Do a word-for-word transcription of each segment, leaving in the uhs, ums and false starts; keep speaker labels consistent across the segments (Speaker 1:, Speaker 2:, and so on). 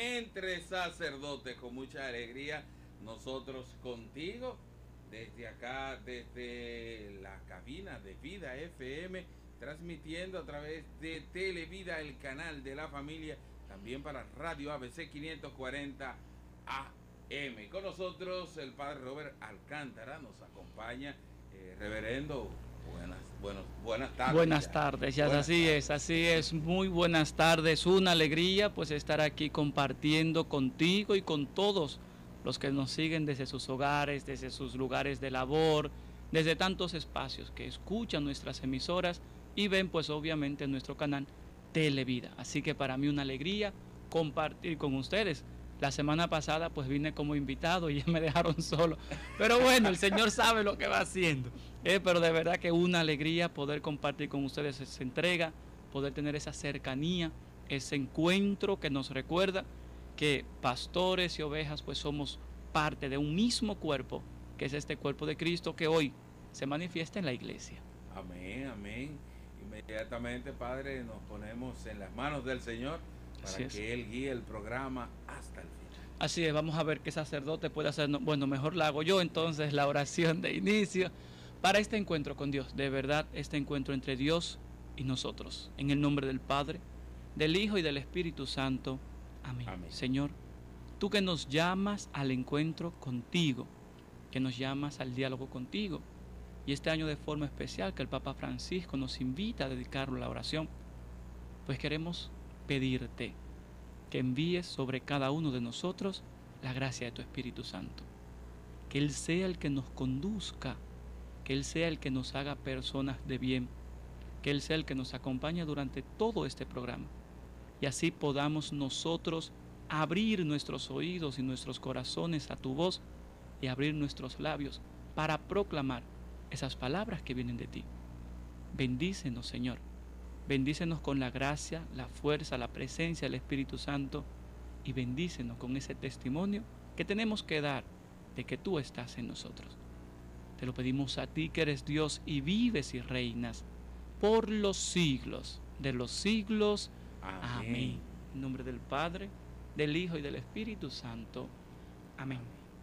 Speaker 1: entre sacerdotes, con mucha alegría, nosotros contigo, desde acá, desde la cabina de Vida F M, transmitiendo a través de Televida, el canal de la familia, también para Radio A B C quinientos cuarenta A M. Con nosotros el padre Robert Alcántara nos acompaña, eh, reverendo. Buenas, buenos, buenas tardes.
Speaker 2: Buenas tardes, ya
Speaker 1: buenas
Speaker 2: así
Speaker 1: tardes.
Speaker 2: es, así es, muy buenas tardes, una alegría pues estar aquí compartiendo contigo y con todos los que nos siguen desde sus hogares, desde sus lugares de labor, desde tantos espacios que escuchan nuestras emisoras y ven pues obviamente nuestro canal Televida. Así que para mí una alegría compartir con ustedes. La semana pasada pues vine como invitado y ya me dejaron solo. Pero bueno, el Señor sabe lo que va haciendo. Eh, pero de verdad que una alegría poder compartir con ustedes esa entrega, poder tener esa cercanía, ese encuentro que nos recuerda que pastores y ovejas pues somos parte de un mismo cuerpo, que es este cuerpo de Cristo que hoy se manifiesta en la iglesia.
Speaker 1: Amén, amén. Inmediatamente, Padre, nos ponemos en las manos del Señor para que Él guíe el programa hasta el final.
Speaker 2: Así es, vamos a ver qué sacerdote puede hacer. Bueno, mejor la hago yo entonces, la oración de inicio para este encuentro con Dios. De verdad, este encuentro entre Dios y nosotros. En el nombre del Padre, del Hijo y del Espíritu Santo. Amén. Amén. Señor, tú que nos llamas al encuentro contigo, que nos llamas al diálogo contigo, y este año de forma especial que el Papa Francisco nos invita a dedicarlo a la oración, pues queremos pedirte que envíes sobre cada uno de nosotros la gracia de tu Espíritu Santo. Que Él sea el que nos conduzca, que Él sea el que nos haga personas de bien, que Él sea el que nos acompañe durante todo este programa. Y así podamos nosotros abrir nuestros oídos y nuestros corazones a tu voz y abrir nuestros labios para proclamar esas palabras que vienen de ti. Bendícenos, Señor. Bendícenos con la gracia, la fuerza, la presencia del Espíritu Santo y bendícenos con ese testimonio que tenemos que dar de que tú estás en nosotros. Te lo pedimos a ti que eres Dios y vives y reinas por los siglos de los siglos. Amén. Amén. En nombre del Padre, del Hijo y del Espíritu Santo. Amén.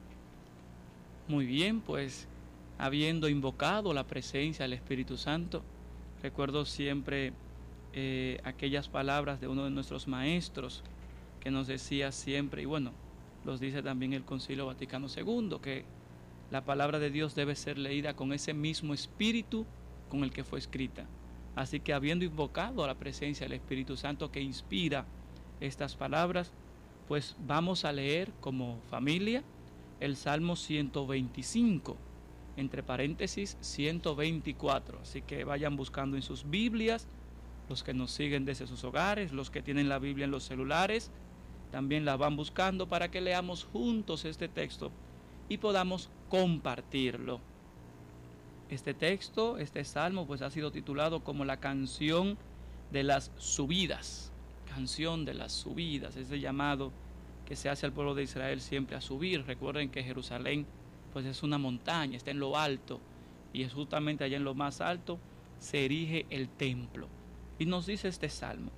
Speaker 2: Muy bien, pues habiendo invocado la presencia del Espíritu Santo, recuerdo siempre eh, aquellas palabras de uno de nuestros maestros que nos decía siempre, y bueno, los dice también el Concilio Vaticano segundo, que la palabra de Dios debe ser leída con ese mismo espíritu con el que fue escrita. Así que habiendo invocado a la presencia del Espíritu Santo que inspira estas palabras, pues vamos a leer como familia el Salmo ciento veinticinco, entre paréntesis ciento veinticuatro. Así que vayan buscando en sus Biblias, los que nos siguen desde sus hogares, los que tienen la Biblia en los celulares, también la van buscando para que leamos juntos este texto y podamos compartirlo. Este texto, este salmo, pues ha sido titulado como la canción de las subidas. Canción de las subidas, ese llamado que se hace al pueblo de Israel siempre a subir. Recuerden que Jerusalén pues es una montaña, está en lo alto, y es justamente allá en lo más alto se erige el templo. Y nos dice este salmo: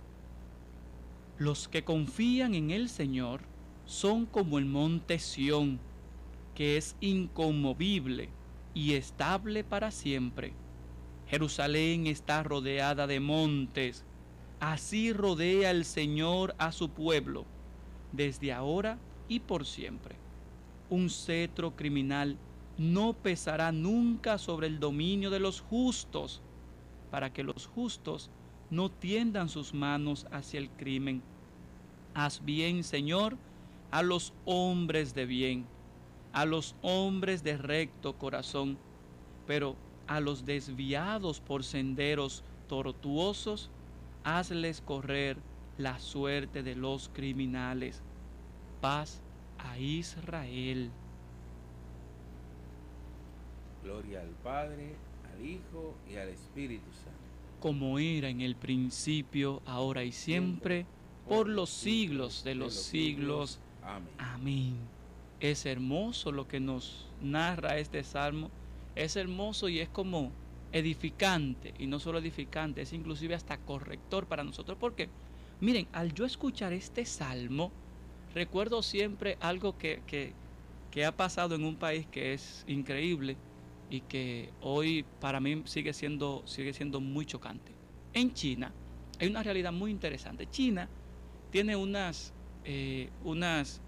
Speaker 2: los que confían en el Señor son como el monte Sión, que es inconmovible y estable para siempre. Jerusalén está rodeada de montes, así rodea el Señor a su pueblo, desde ahora y por siempre. Un cetro criminal no pesará nunca sobre el dominio de los justos, para que los justos no tiendan sus manos hacia el crimen. Haz bien, Señor, a los hombres de bien, a los hombres de recto corazón, pero a los desviados por senderos tortuosos, hazles correr la suerte de los criminales. Paz a Israel.
Speaker 1: Gloria al Padre, al Hijo y al Espíritu Santo.
Speaker 2: Como era en el principio, ahora y siempre, por los siglos de los siglos.
Speaker 1: Amén.
Speaker 2: Amén. Es hermoso lo que nos narra este salmo. Es hermoso y es como edificante, y no solo edificante, es inclusive hasta corrector para nosotros, porque miren, al yo escuchar este salmo, recuerdo siempre algo que, que, que ha pasado en un país que es increíble y que hoy para mí sigue siendo, sigue siendo muy chocante. En China hay una realidad muy interesante. China tiene unas, eh, unas,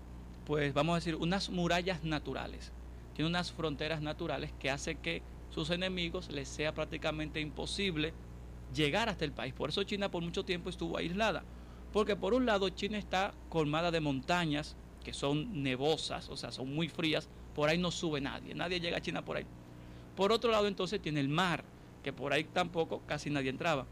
Speaker 2: pues vamos a decir, unas murallas naturales. Tiene unas fronteras naturales que hace que sus enemigos les sea prácticamente imposible llegar hasta el país. Por eso China por mucho tiempo estuvo aislada. Porque por un lado China está colmada de montañas que son nevosas, o sea, son muy frías. Por ahí no sube nadie, nadie llega a China por ahí. Por otro lado entonces tiene el mar, que por ahí tampoco casi nadie entraba.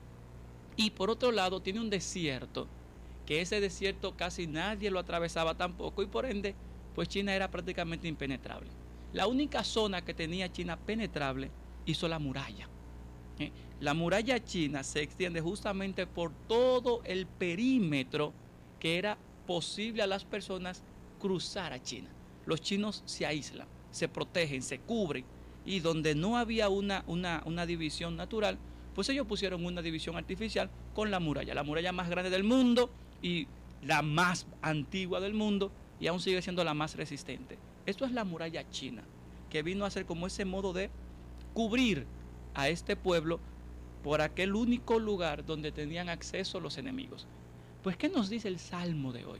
Speaker 2: Y por otro lado tiene un desierto, que ese desierto casi nadie lo atravesaba tampoco y por ende pues China era prácticamente impenetrable. La única zona que tenía China penetrable hizo la muralla. ¿Eh? La muralla china se extiende justamente por todo el perímetro que era posible a las personas cruzar a China. Los chinos se aíslan, se protegen, se cubren y donde no había una, una, una división natural, pues ellos pusieron una división artificial con la muralla, la muralla más grande del mundo y la más antigua del mundo y aún sigue siendo la más resistente. Esto es la muralla china, que vino a ser como ese modo de cubrir a este pueblo por aquel único lugar donde tenían acceso los enemigos. Pues, ¿qué nos dice el Salmo de hoy?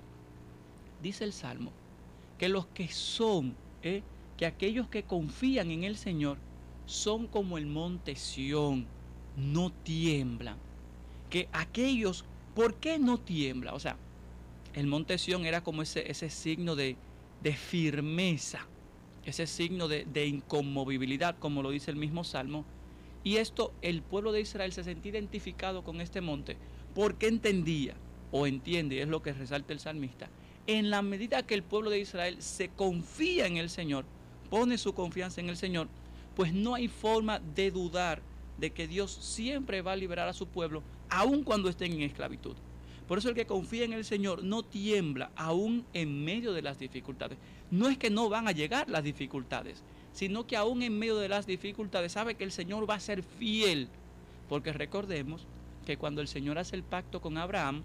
Speaker 2: Dice el Salmo que los que son, eh, que aquellos que confían en el Señor son como el monte Sión, no tiemblan. Que aquellos, ¿por qué no tiembla? O sea, el monte Sión era como ese, ese signo de, de firmeza, ese signo de, de inconmovibilidad, como lo dice el mismo Salmo. Y esto, el pueblo de Israel se sentía identificado con este monte, porque entendía, o entiende, y es lo que resalta el salmista, en la medida que el pueblo de Israel se confía en el Señor, pone su confianza en el Señor, pues no hay forma de dudar de que Dios siempre va a liberar a su pueblo, aun cuando estén en esclavitud. Por eso el que confía en el Señor no tiembla, aún en medio de las dificultades. No es que no van a llegar las dificultades, sino que aún en medio de las dificultades sabe que el Señor va a ser fiel. Porque recordemos que cuando el Señor hace el pacto con Abraham,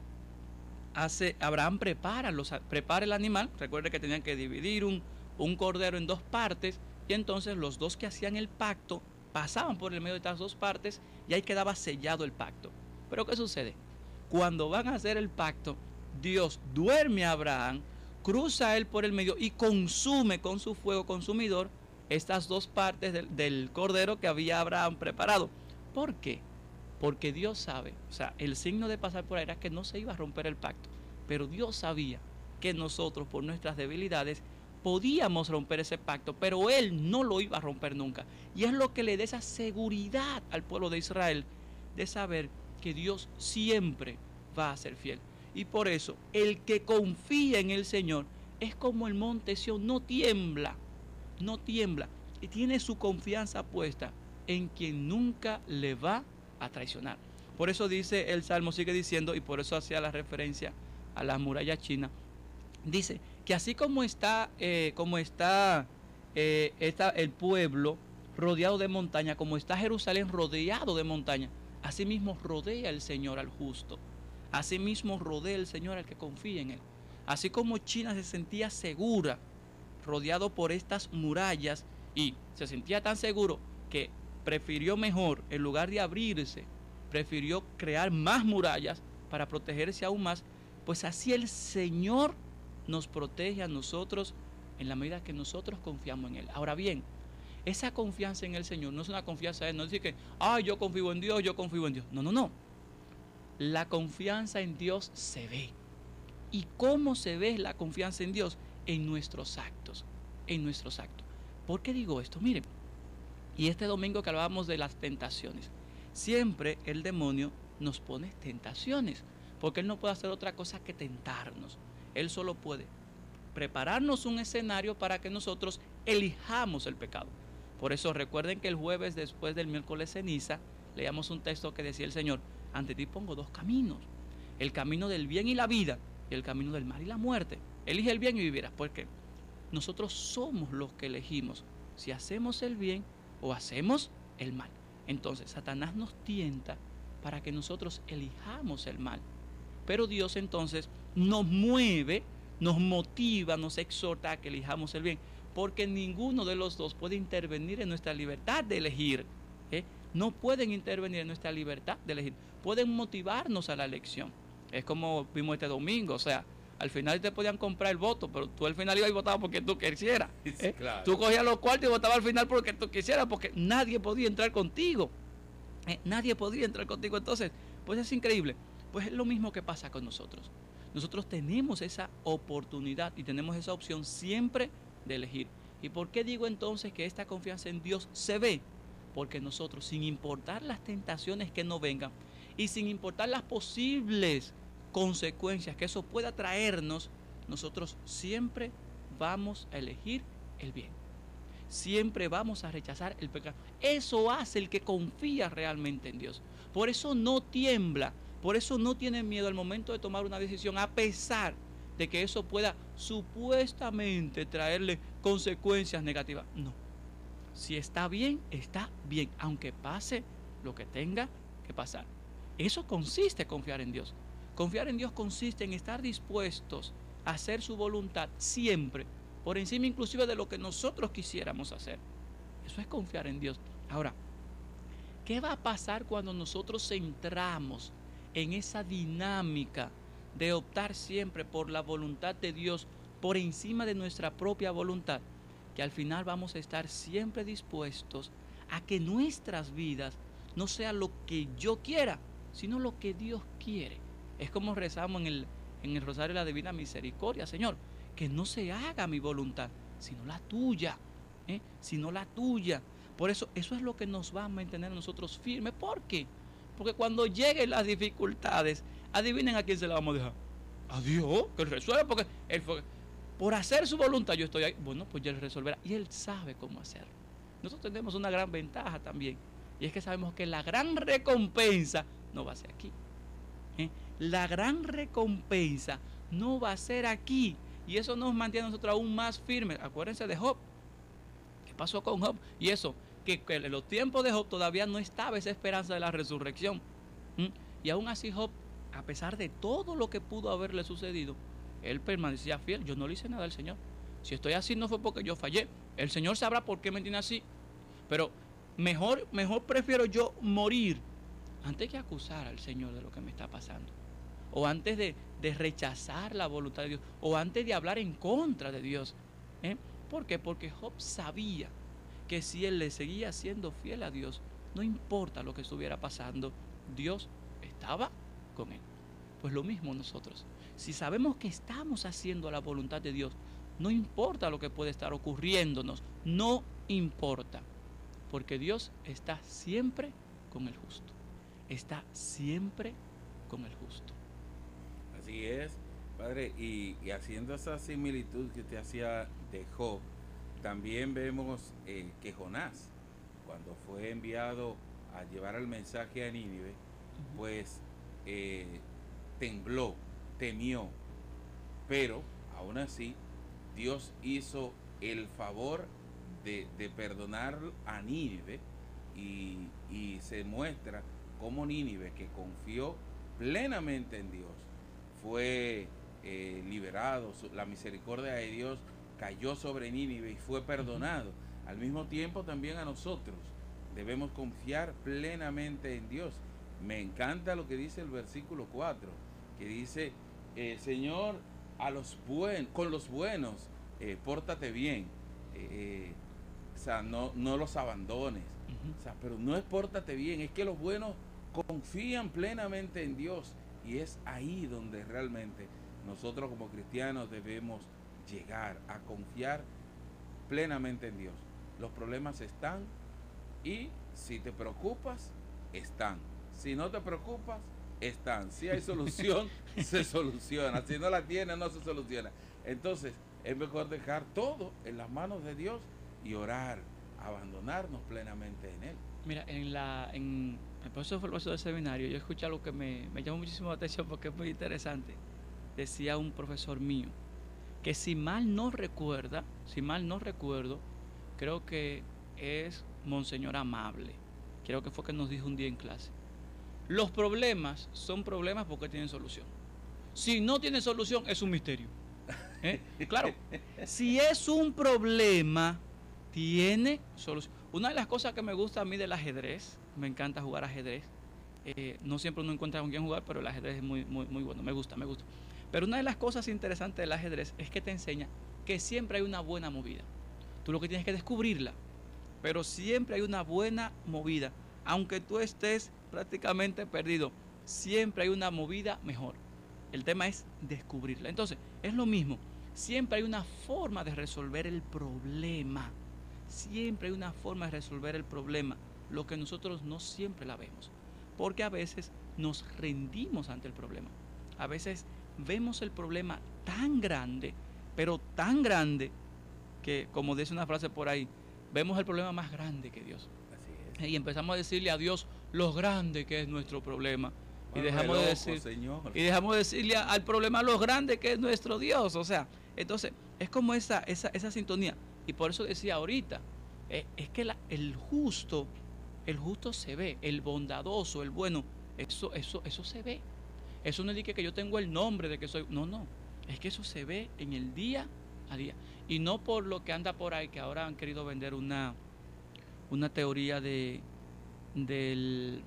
Speaker 2: hace, Abraham prepara, los, prepara el animal. Recuerde que tenían que dividir un, un cordero en dos partes, y entonces los dos que hacían el pacto pasaban por el medio de estas dos partes y ahí quedaba sellado el pacto. Pero ¿qué sucede? Cuando van a hacer el pacto, Dios duerme a Abraham, cruza a él por el medio y consume con su fuego consumidor estas dos partes del, del cordero que había Abraham preparado. ¿Por qué? Porque Dios sabe, o sea, el signo de pasar por ahí era que no se iba a romper el pacto, pero Dios sabía que nosotros por nuestras debilidades podíamos romper ese pacto, pero Él no lo iba a romper nunca. Y es lo que le da esa seguridad al pueblo de Israel de saber que Dios siempre va a ser fiel. Y por eso, el que confía en el Señor es como el monte Sión, no tiembla, no tiembla. Y tiene su confianza puesta en quien nunca le va a traicionar. Por eso dice el Salmo, sigue diciendo, y por eso hacía la referencia a la muralla china, dice que así como está, eh, como está, eh, está el pueblo rodeado de montaña, como está Jerusalén rodeado de montaña, así mismo rodea el Señor al justo. Así mismo rodea el Señor al que confía en Él. Así como China se sentía segura, rodeado por estas murallas, y se sentía tan seguro que prefirió mejor, en lugar de abrirse, prefirió crear más murallas para protegerse aún más, pues así el Señor nos protege a nosotros en la medida que nosotros confiamos en Él. Ahora bien, esa confianza en el Señor no es una confianza de Él, no es decir que, ah, yo confío en Dios, yo confío en Dios. No, no, no. La confianza en Dios se ve. ¿Y cómo se ve la confianza en Dios? En nuestros actos, en nuestros actos. ¿Por qué digo esto? Miren, y este domingo que hablábamos de las tentaciones, siempre el demonio nos pone tentaciones, porque él no puede hacer otra cosa que tentarnos. Él solo puede prepararnos un escenario para que nosotros elijamos el pecado. Por eso recuerden que el jueves después del miércoles ceniza leíamos un texto que decía el Señor: ante ti pongo dos caminos, el camino del bien y la vida y el camino del mal y la muerte. Elige el bien y vivirás, porque nosotros somos los que elegimos si hacemos el bien o hacemos el mal. Entonces Satanás nos tienta para que nosotros elijamos el mal, pero Dios entonces nos mueve nos motiva, nos exhorta a que elijamos el bien, porque ninguno de los dos puede intervenir en nuestra libertad de elegir. ¿eh? No pueden intervenir en nuestra libertad de elegir, pueden motivarnos a la elección. Es como vimos este domingo, o sea, al final te podían comprar el voto, pero tú al final ibas y votabas porque tú quisieras. ¿eh? Claro. Tú cogías los cuartos y votabas al final porque tú quisieras, porque nadie podía entrar contigo. ¿eh? Nadie podía entrar contigo. Entonces, pues es increíble. Pues es lo mismo que pasa con nosotros. Nosotros tenemos esa oportunidad y tenemos esa opción siempre de elegir. ¿Y por qué digo entonces que esta confianza en Dios se ve? Porque nosotros, sin importar las tentaciones que nos vengan y sin importar las posibles consecuencias que eso pueda traernos, nosotros siempre vamos a elegir el bien. Siempre vamos a rechazar el pecado. Eso hace el que confía realmente en Dios. Por eso no tiembla. Por eso no tiene miedo al momento de tomar una decisión, a pesar de que eso pueda supuestamente traerle consecuencias negativas. No. Si está bien, está bien, aunque pase lo que tenga que pasar. Eso consiste en confiar en Dios. Confiar en Dios consiste en estar dispuestos a hacer su voluntad siempre, por encima inclusive de lo que nosotros quisiéramos hacer. Eso es confiar en Dios. Ahora, ¿qué va a pasar cuando nosotros entramos en esa dinámica de optar siempre por la voluntad de Dios por encima de nuestra propia voluntad? Que al final vamos a estar siempre dispuestos a que nuestras vidas no sea lo que yo quiera, sino lo que Dios quiere. Es como rezamos en el, en el Rosario de la Divina Misericordia: Señor, que no se haga mi voluntad, sino la tuya, ¿eh? sino la tuya. Por eso, eso es lo que nos va a mantener a nosotros firmes. ¿Por qué? Porque cuando lleguen las dificultades, adivinen a quién se la vamos a dejar. A Dios, que Él resuelva, porque Él fue, por hacer su voluntad yo estoy ahí. Bueno, pues ya Él resolverá, y Él sabe cómo hacerlo. Nosotros tenemos una gran ventaja también, y es que sabemos que la gran recompensa no va a ser aquí. ¿eh? La gran recompensa no va a ser aquí, y eso nos mantiene a nosotros aún más firmes. Acuérdense de Job. ¿Qué pasó con Job? Y eso, que, que en los tiempos de Job todavía no estaba esa esperanza de la resurrección. ¿Mm? Y aún así Job, a pesar de todo lo que pudo haberle sucedido, él permanecía fiel. Yo no le hice nada al Señor. Si estoy así no fue porque yo fallé. El Señor sabrá por qué me tiene así. Pero mejor, mejor prefiero yo morir antes que acusar al Señor de lo que me está pasando. O antes de, de rechazar la voluntad de Dios. O antes de hablar en contra de Dios. ¿Eh? ¿Por qué? Porque Job sabía que si él le seguía siendo fiel a Dios, no importa lo que estuviera pasando, Dios estaba con él. Pues lo mismo nosotros. Si sabemos que estamos haciendo la voluntad de Dios, no importa lo que puede estar ocurriéndonos, no importa, porque Dios está siempre con el justo. Está siempre con el justo.
Speaker 1: Así es, Padre, y, y haciendo esa similitud que te hacía de Job, también vemos eh, que Jonás, cuando fue enviado a llevar el mensaje a Nínive, uh-huh. pues eh, tembló, temió, pero aún así Dios hizo el favor de, de perdonar a Nínive, y, y se muestra cómo Nínive, que confió plenamente en Dios, fue eh, liberado. La misericordia de Dios cayó sobre Nínive y fue perdonado. Al mismo tiempo también a nosotros debemos confiar plenamente en Dios. Me encanta lo que dice el versículo cuatro, que dice, eh, Señor, a los buen, con los buenos, eh, pórtate bien, eh, o sea, no, no los abandones. Uh-huh. O sea, pero no es pórtate bien, es que los buenos confían plenamente en Dios, y es ahí donde realmente nosotros como cristianos debemos llegar a confiar plenamente en Dios. Los problemas están, y si te preocupas, están. Si no te preocupas, están. Si hay solución, se soluciona. Si no la tiene, no se soluciona. Entonces, es mejor dejar todo en las manos de Dios y orar, abandonarnos plenamente en Él.
Speaker 2: Mira, en la en el proceso del seminario, yo escuché algo que me, me llamó muchísimo la atención porque es muy interesante. Decía un profesor mío que, si mal no recuerda, si mal no recuerdo, creo que es Monseñor Amable, creo que fue que nos dijo un día en clase: los problemas son problemas porque tienen solución. Si no tienen solución, es un misterio. ¿Eh? Claro, si es un problema, tiene solución. Una de las cosas que me gusta a mí del ajedrez, me encanta jugar ajedrez. Eh, no siempre uno encuentra con quién jugar, pero el ajedrez es muy, muy, muy bueno, me gusta, me gusta. Pero una de las cosas interesantes del ajedrez es que te enseña que siempre hay una buena movida. Tú lo que tienes que descubrirla, pero siempre hay una buena movida. Aunque tú estés prácticamente perdido, siempre hay una movida mejor. El tema es descubrirla. Entonces, es lo mismo. Siempre hay una forma de resolver el problema. Siempre hay una forma de resolver el problema. Lo que nosotros no siempre la vemos. Porque a veces nos rendimos ante el problema. A veces vemos el problema tan grande, pero tan grande, que como dice una frase por ahí, vemos el problema más grande que Dios. Así es. Y empezamos a decirle a Dios lo grande que es nuestro problema. Y dejamos, de decir, y dejamos de decirle al problema lo grande que es nuestro Dios. O sea, entonces es como esa, esa, esa sintonía. Y por eso decía ahorita, eh, es que la, el justo, el justo se ve, el bondadoso, el bueno, eso, eso, eso se ve. Eso no es que yo tengo el nombre de que soy, no, no, es que eso se ve en el día a día. Y no por lo que anda por ahí, que ahora han querido vender una, una teoría de del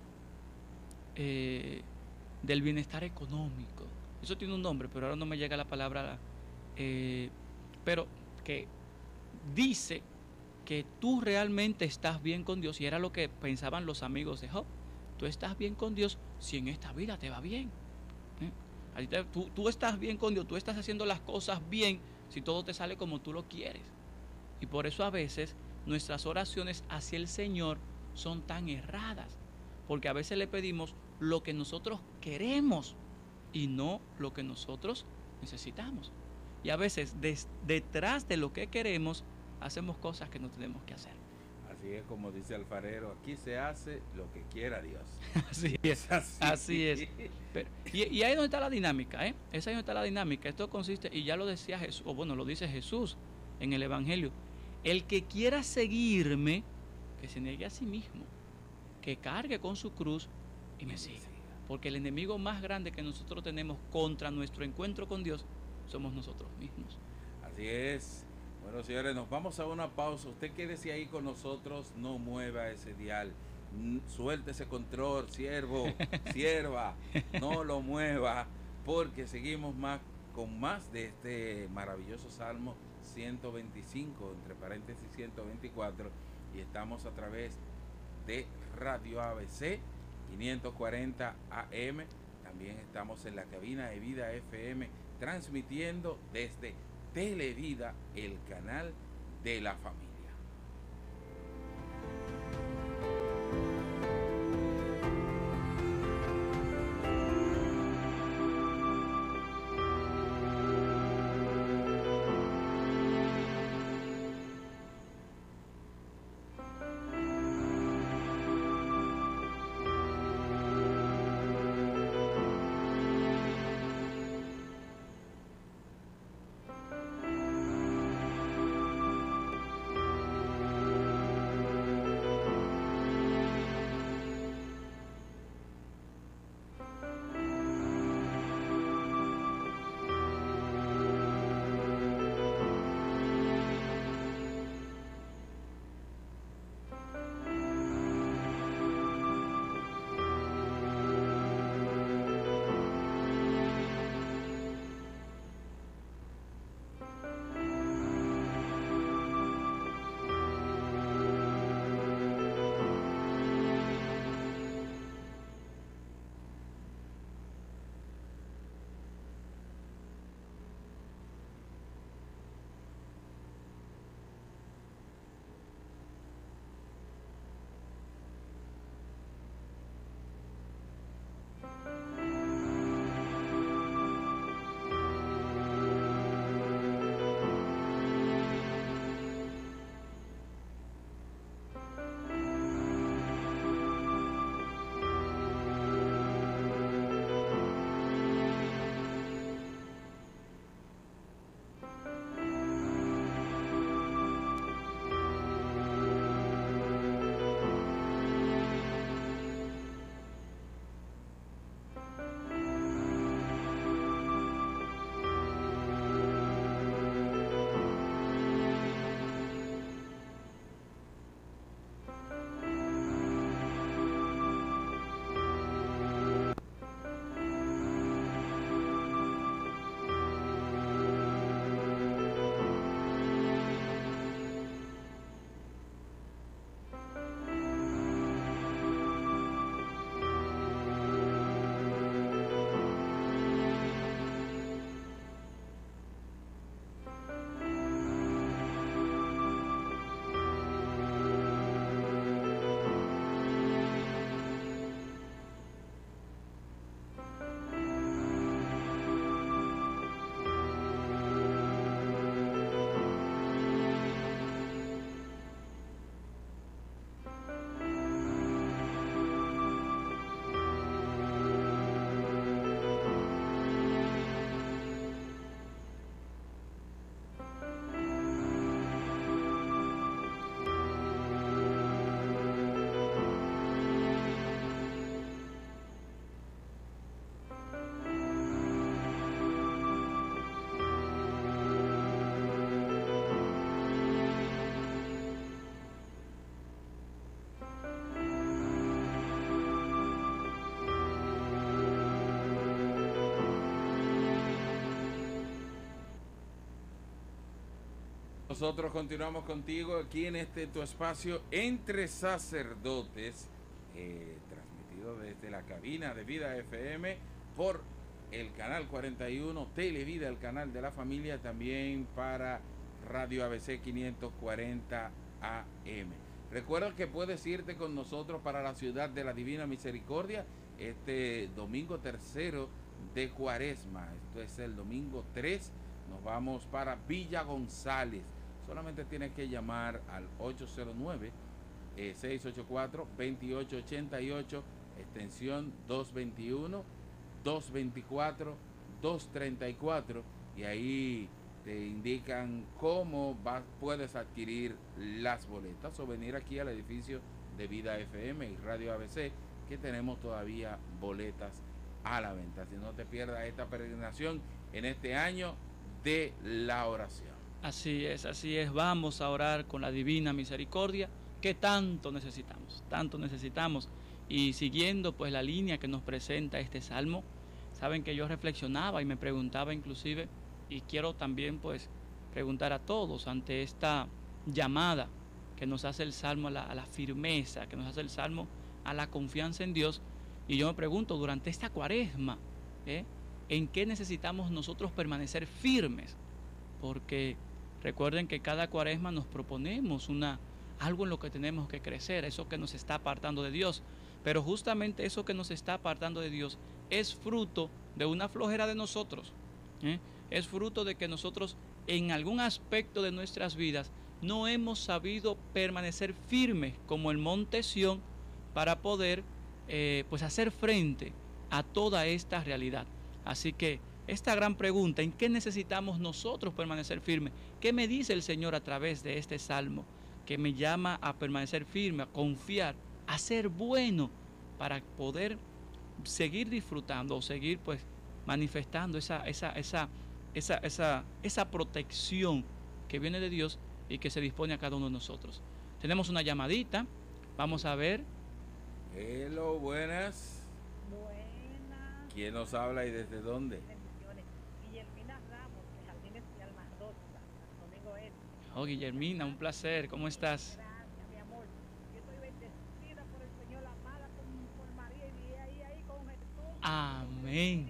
Speaker 2: Eh, del bienestar económico. Eso tiene un nombre, pero ahora no me llega la palabra, eh, pero que dice que tú realmente estás bien con Dios, y era lo que pensaban los amigos de Job. Tú estás bien con Dios si en esta vida te va bien. ¿Eh? Te, tú, tú estás bien con Dios, tú estás haciendo las cosas bien si todo te sale como tú lo quieres. Y por eso a veces nuestras oraciones hacia el Señor son tan erradas, porque a veces le pedimos lo que nosotros queremos y no lo que nosotros necesitamos. Y a veces des, detrás de lo que queremos hacemos cosas que no tenemos que hacer.
Speaker 1: Así es, como dice Alfarero, aquí se hace lo que quiera Dios.
Speaker 2: Así es, así, así es. Pero, y, y ahí es donde está la dinámica, ¿eh? Esa es donde está la dinámica. Esto consiste, y ya lo decía Jesús, o bueno, lo dice Jesús en el Evangelio: el que quiera seguirme, que se niegue a sí mismo, que cargue con su cruz y me siga. Porque el enemigo más grande que nosotros tenemos contra nuestro encuentro con Dios somos nosotros mismos.
Speaker 1: Así es. Bueno, señores, nos vamos a una pausa. Usted quédese ahí con nosotros, no mueva ese dial, suelte ese control, siervo, sierva, no lo mueva, porque seguimos más con más de este maravilloso Salmo ciento veinticinco, entre paréntesis ciento veinticuatro, y estamos a través de Radio A B C quinientos cuarenta A M. También estamos en la cabina de Vida F M, transmitiendo desde Televida, el canal de la familia. Nosotros continuamos contigo aquí en este tu espacio Entre Sacerdotes, eh, transmitido desde la cabina de Vida F M por el canal cuarenta y uno, Televida, el canal de la familia, también para Radio A B C quinientos cuarenta A M. Recuerda que puedes irte con nosotros para la ciudad de la Divina Misericordia este domingo tercero de Cuaresma. Esto es el domingo tres. Nos vamos para Villa González. Solamente tienes que llamar al ocho cero nueve, seis ocho cuatro, dos ocho ocho ocho, extensión doscientos veintiuno, doscientos veinticuatro, doscientos treinta y cuatro, y ahí te indican cómo vas, puedes adquirir las boletas o venir aquí al edificio de Vida F M y Radio A B C, que tenemos todavía boletas a la venta. Si no te pierdas esta peregrinación en este año de la oración.
Speaker 2: Así es, así es. Vamos a orar con la Divina Misericordia que tanto necesitamos, tanto necesitamos. Y siguiendo pues la línea que nos presenta este salmo, saben que yo reflexionaba y me preguntaba inclusive, y quiero también pues preguntar a todos ante esta llamada que nos hace el salmo a la, a la firmeza, que nos hace el salmo a la confianza en Dios. Y yo me pregunto, durante esta cuaresma, ¿eh? ¿en qué necesitamos nosotros permanecer firmes? Porque recuerden que cada cuaresma nos proponemos una, algo en lo que tenemos que crecer, eso que nos está apartando de Dios. Pero justamente eso que nos está apartando de Dios es fruto de una flojera de nosotros, ¿eh? Es fruto de que nosotros en algún aspecto de nuestras vidas no hemos sabido permanecer firmes como el monte Sión para poder eh, pues hacer frente a toda esta realidad. Así que esta gran pregunta, ¿en qué necesitamos nosotros permanecer firmes? ¿Qué me dice el Señor a través de este salmo? Que me llama a permanecer firme, a confiar, a ser bueno para poder seguir disfrutando o seguir pues manifestando esa, esa, esa, esa, esa, esa protección que viene de Dios y que se dispone a cada uno de nosotros. Tenemos una llamadita, vamos a ver.
Speaker 1: Hello, buenas.
Speaker 3: Buenas.
Speaker 1: ¿Quién nos habla y desde dónde?
Speaker 3: Bendiciones. Guillermina Ramos, de Jardines y Almandosa, Santo Domingo Este.
Speaker 2: Oh, Guillermina, un placer, ¿cómo estás?
Speaker 3: Gracias, mi amor. Yo estoy bendecida por el Señor, amada por, por María y ahí, ahí con Jesús.
Speaker 2: Amén.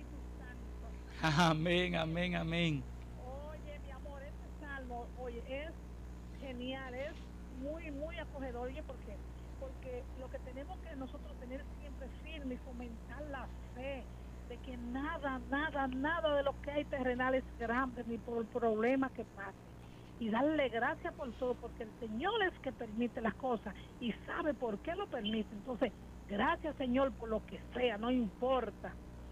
Speaker 2: Amén, amén, amén.
Speaker 3: Oye, mi amor, este salmo, oye, es genial, es muy, muy acogedor. Oye, ¿por qué? Porque lo que tenemos que nosotros tener siempre firme y fomentar la fe de que nada, nada, nada de lo que hay terrenal es grande, ni por el problema que pase. Y darle gracias por todo, porque el Señor es que permite las cosas y sabe por qué lo permite. Entonces, gracias, Señor, por lo que sea, no importa.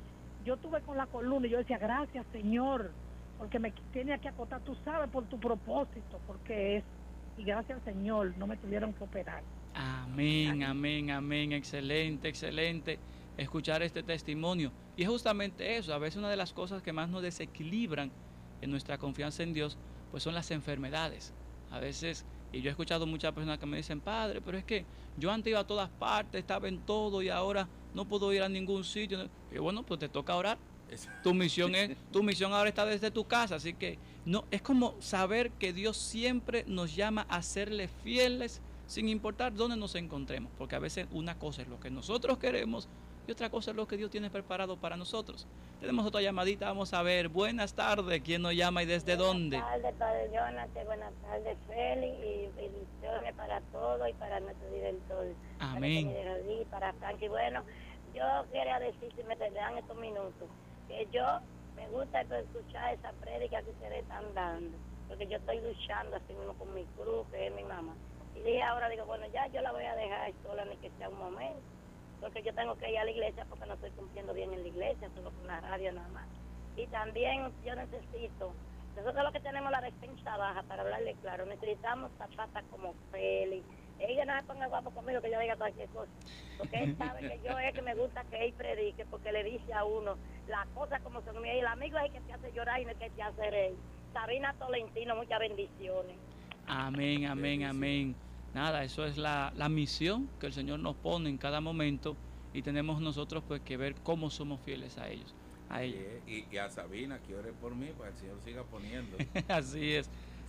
Speaker 3: Yo estuve con la columna y yo decía, gracias, Señor, porque me tenía que acotar, tú sabes, por tu propósito, porque es, y gracias al Señor, no me tuvieron que operar.
Speaker 2: Amén, amén, amén, excelente, excelente escuchar este testimonio. Y es justamente eso, a veces una de las cosas que más nos desequilibran en nuestra confianza en Dios, pues son las enfermedades. A veces, y yo he escuchado muchas personas que me dicen, padre, pero es que yo antes iba a todas partes, estaba en todo y ahora no puedo ir a ningún sitio. Y bueno, pues te toca orar. Tu misión es, tu misión ahora está desde tu casa, así que no, es como saber que Dios siempre nos llama a serle fieles sin importar dónde nos encontremos, porque a veces una cosa es lo que nosotros queremos y otra cosa es lo que Dios tiene preparado para nosotros. Tenemos otra llamadita, vamos a ver. Buenas tardes, ¿quién nos llama y desde
Speaker 4: buenas
Speaker 2: dónde?
Speaker 4: Buenas tardes, Padre Jonathan, buenas tardes, Félix, y bendiciones para todos y para nuestro director.
Speaker 2: Amén.
Speaker 4: Para, para Frankie. Bueno, yo quería decir, si me dan estos minutos, que yo me gusta escuchar esa prédica que ustedes están dando, porque yo estoy luchando así mismo con mi cruz, que es mi mamá. Y dije ahora, digo, bueno, ya yo la voy a dejar sola, ni que sea un momento, porque yo tengo que ir a la iglesia porque no estoy cumpliendo bien en la iglesia, solo con la radio nada más. Y también yo necesito, nosotros los que tenemos la defensa baja, para hablarle claro, necesitamos zapatas como Félix. Ella no se ponga guapo conmigo que yo diga cualquier cosa, porque él sabe que yo es que me gusta que él predique, porque le dice a uno las cosas como son. Y el amigo es el que te hace llorar y no es el que te hace reír. Sabina Tolentino, muchas bendiciones.
Speaker 2: Amén, amén, amén. Nada, eso es la, la misión que el Señor nos pone en cada momento y tenemos nosotros pues que ver cómo somos fieles a ellos. A ella.
Speaker 1: Y, y a Sabina, que ore por mí para que el Señor siga poniendo.
Speaker 2: Así es.